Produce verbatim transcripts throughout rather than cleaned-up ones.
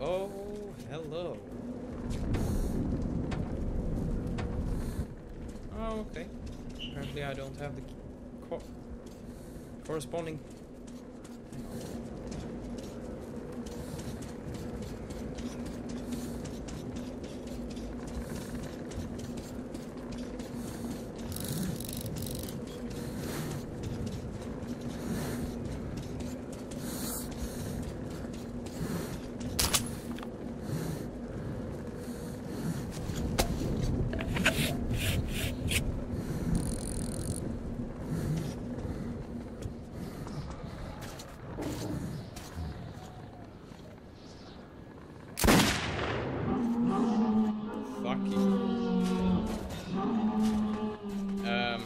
Oh, hello. Oh, okay. Apparently I don't have the co corresponding... Hang on. Um,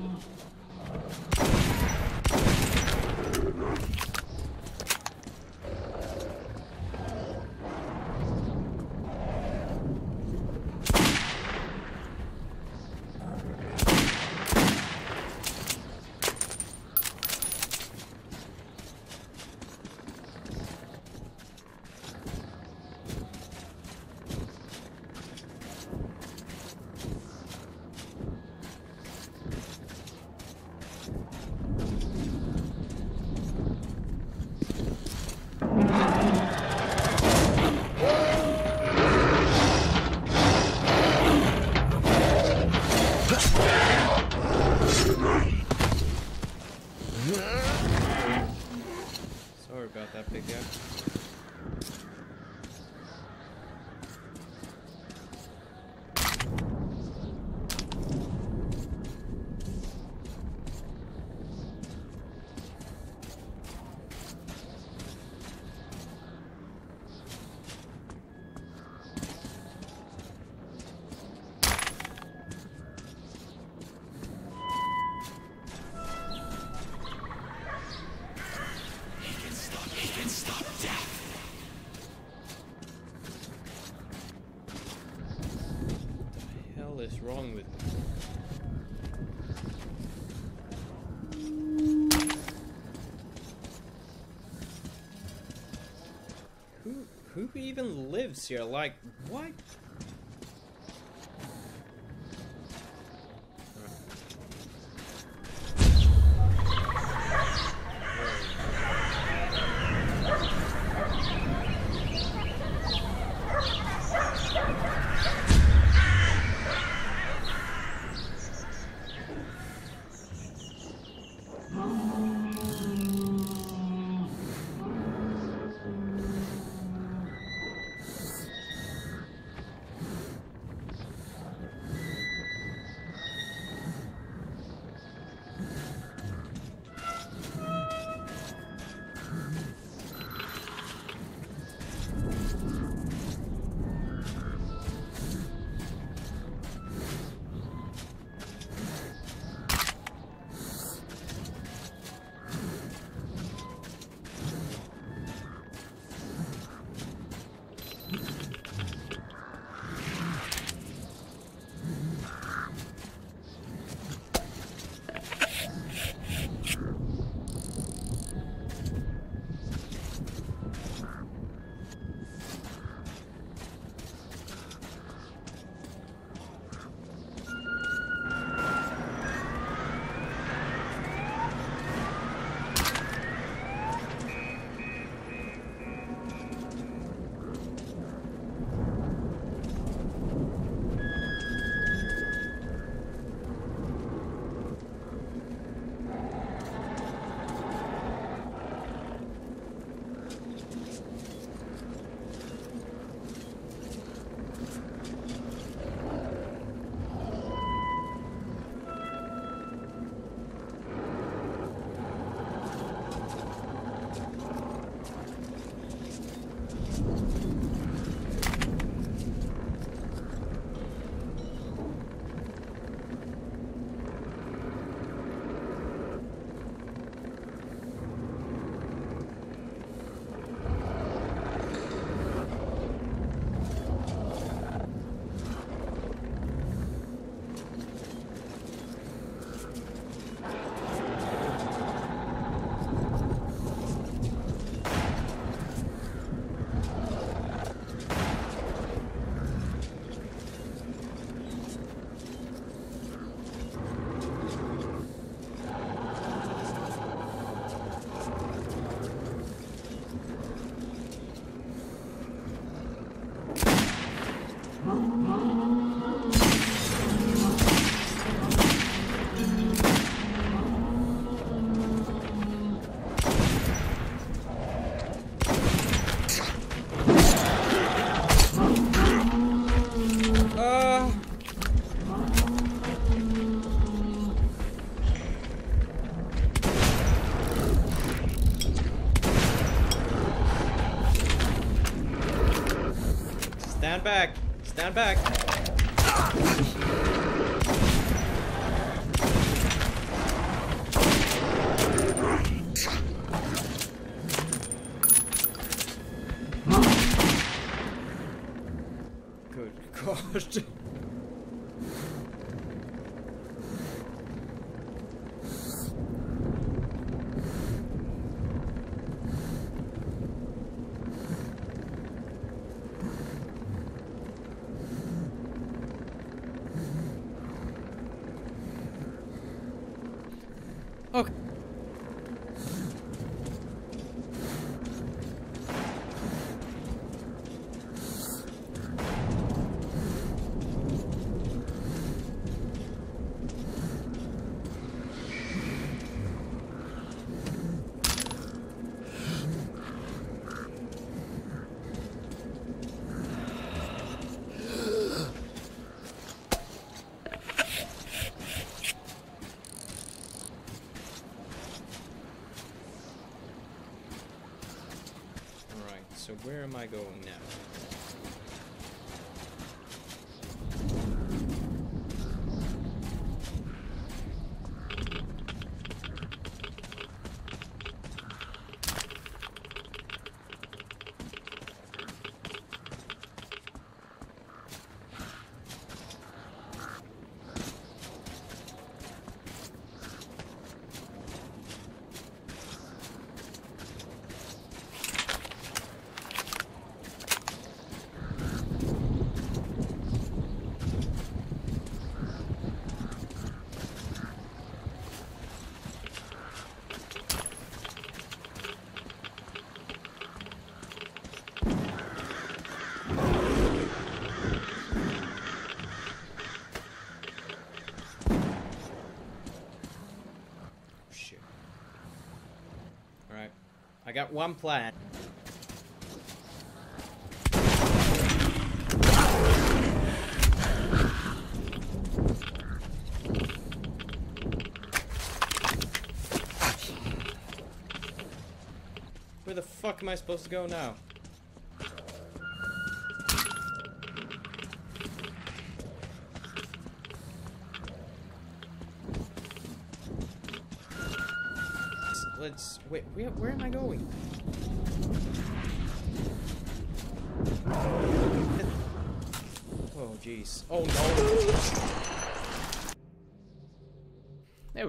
Sorry about that, big guy. Is wrong with me? Who who even lives here? Like, what? Stand back! Stand back! Good God. Okay. So where am I going now? I got one plan. Where the fuck am I supposed to go now? Let's wait. Where, where am I going? Oh jeez. Oh no. There.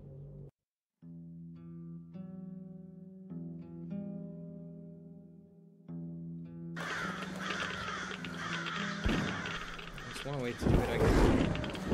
There's one way to do it, I guess.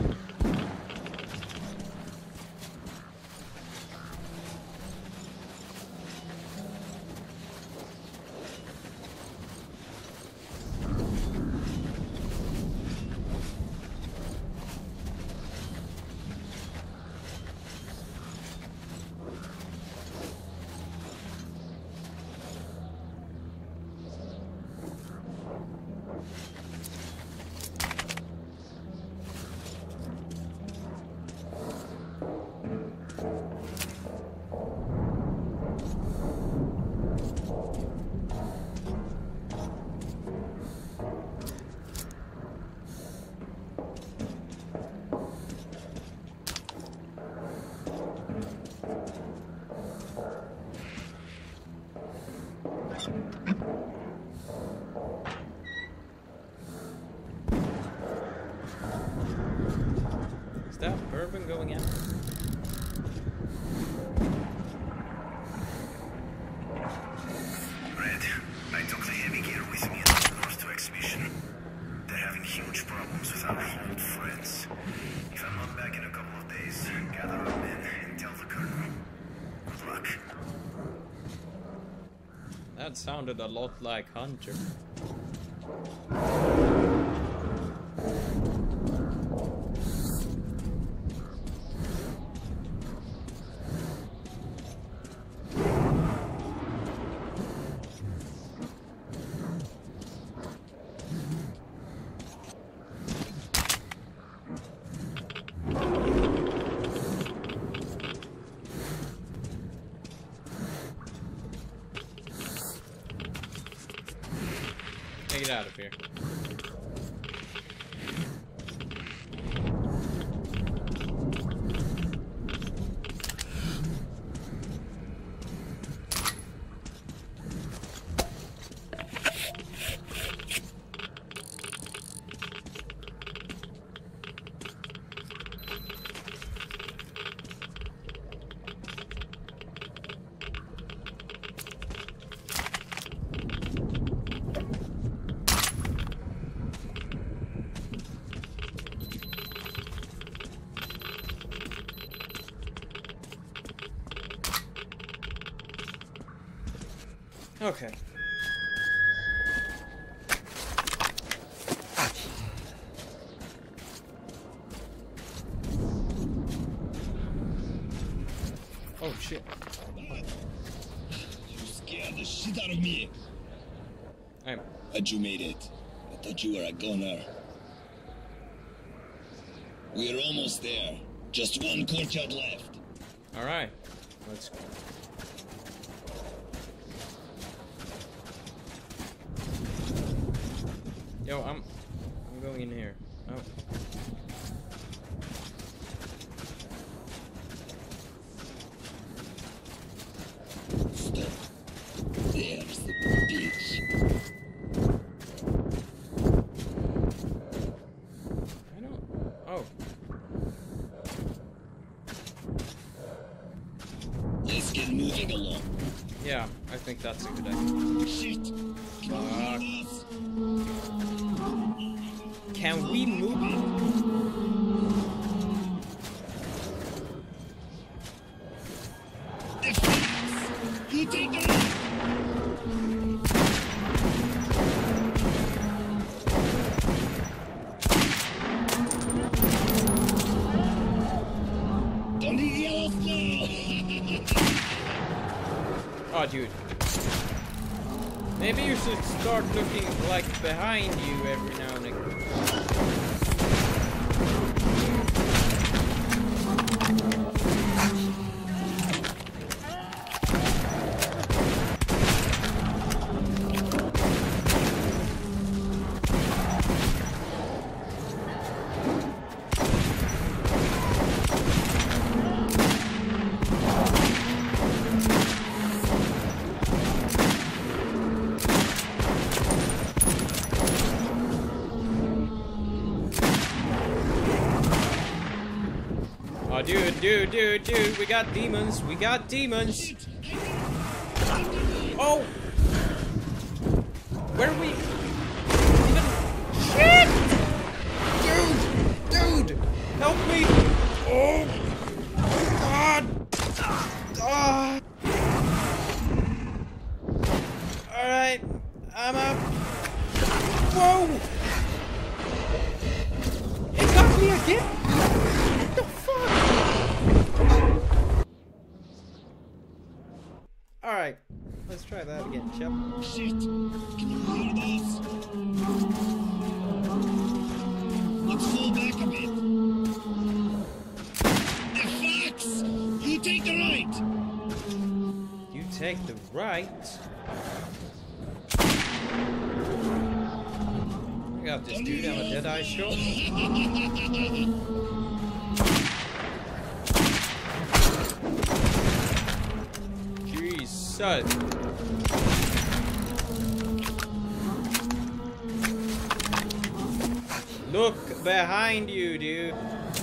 Is that bourbon going out? Red, I took the heavy gear with me on the North to exhibition. They're having huge problems with our old friends. If I'm not back in a couple of days, gather our men and tell the colonel. Good luck. That sounded a lot like Hunter. Get out of here. Okay. Oh shit. You scared the shit out of me. I'm. But you made it. I thought you were a goner. We're almost there. Just one courtyard left. Alright. Let's go. Yo, I'm I'm going in here. Oh. Stop. There's the bitch. I don't oh. Let's get moving along. Yeah, I think that's a good idea. Shit. Can you hear this? Can we move? The facts. You take it. Don't need yellow snow. Oh, dude. Maybe you should start looking like behind you every now and again. Oh, dude, dude, dude, dude, we got demons, we got demons. Oh! Where are we? Even... Shit! Dude! Dude! Help me! Oh! God! Ah! Alright, I'm up. Whoa! It got me again? What the fuck? Alright, let's try that again, shall we? Shit. Can you hear this? Let's fall back a bit. The facts! You take the right! You take the right. I got this dude on a dead-eye shot. Jesus. Look behind you, dude.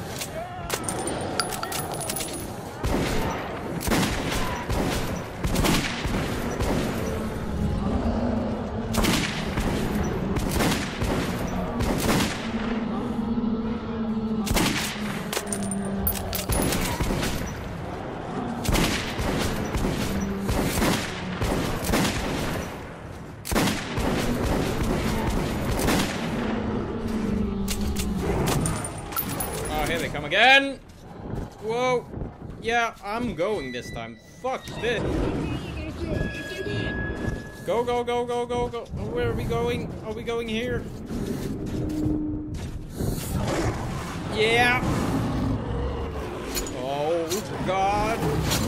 Here they come again. Whoa. Yeah, I'm going this time. Fuck this. Go, go, go, go, go, go. Where are we going? Are we going here? Yeah. Oh, God.